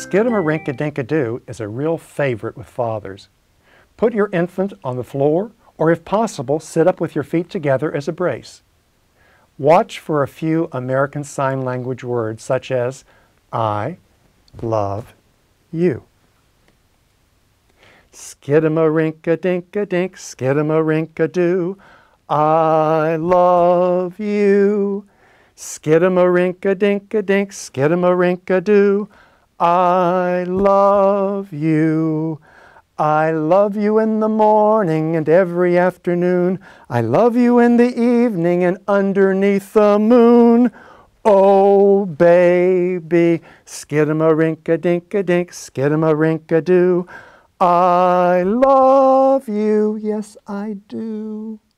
Skidamarink-a-Dink-a-Doo is a real favorite with fathers. Put your infant on the floor, or if possible, sit up with your feet together as a brace. Watch for a few American Sign Language words such as I love you. Skidamarink-a-Dink-a-Dink, Skidamarink-a-Doo, I love you. Skidamarink-a-Dink-a-Dink, Skidamarink-a-Doo, I love you. I love you in the morning and every afternoon. I love you in the evening and underneath the moon. Oh, baby, Skidamarink-a-Dink-a-Dink, Skidamarink-a-Doo, I love you, yes I do.